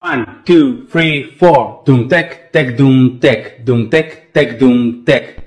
1, 2, 3, 4. Doom tech, tech, doom tech, doom tech, tech, doom tech.